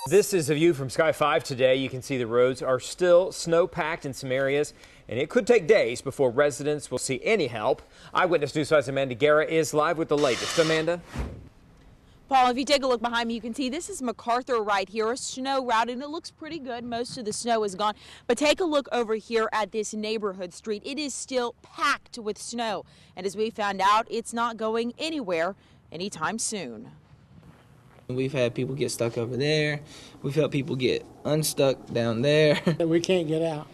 This is a view from Sky 5 today. You can see the roads are still snow-packed in some areas, and it could take days before residents will see any help. Eyewitness News 5's Amanda Guerra is live with the latest. Amanda? Paul, if you take a look behind me, you can see this is MacArthur right here, a snow route, and it looks pretty good. Most of the snow is gone. But take a look over here at this neighborhood street. It is still packed with snow. And as we found out, it's not going anywhere anytime soon. We've had people get stuck over there. We've had people get unstuck down there. We can't get out.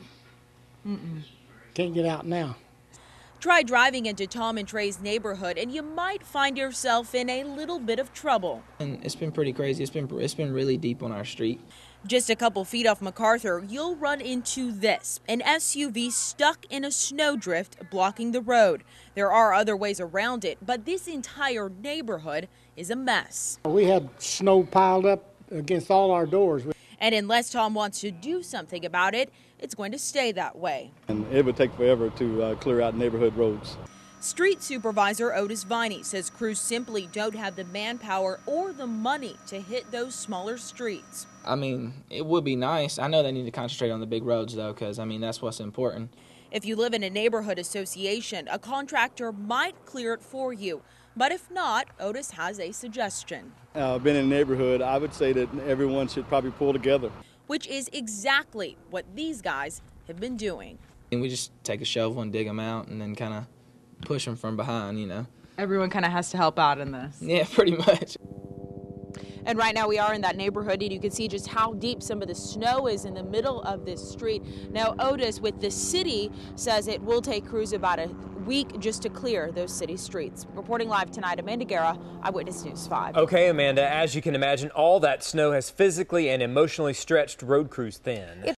Can't get out now. Try driving into Tom and Trey's neighborhood and you might find yourself in a little bit of trouble. And it's been pretty crazy. It's been really deep on our street. Just a couple feet off MacArthur, you'll run into this, an SUV stuck in a snowdrift blocking the road. There are other ways around it, but this entire neighborhood is a mess. We had snow piled up against all our doors. And unless Tom wants to do something about it, it's going to stay that way. And it would take forever to clear out neighborhood roads. Street Supervisor Otis Viney says crews simply don't have the manpower or the money to hit those smaller streets. I mean, it would be nice. I know they need to concentrate on the big roads, though, because, I mean, that's what's important. If you live in a neighborhood association, a contractor might clear it for you. But if not, Otis has a suggestion. Being in a neighborhood, I would say that everyone should probably pull together. Which is exactly what these guys have been doing. And we just take a shovel and dig them out and then kind of push them from behind, you know. Everyone kind of has to help out in this. Yeah, pretty much. And right now we are in that neighborhood and you can see just how deep some of the snow is in the middle of this street. Now Otis with the city says it will take crews about a week just to clear those city streets. Reporting live tonight, Amanda Guerra, Eyewitness News 5. Okay, Amanda, as you can imagine, all that snow has physically and emotionally stretched road crews thin.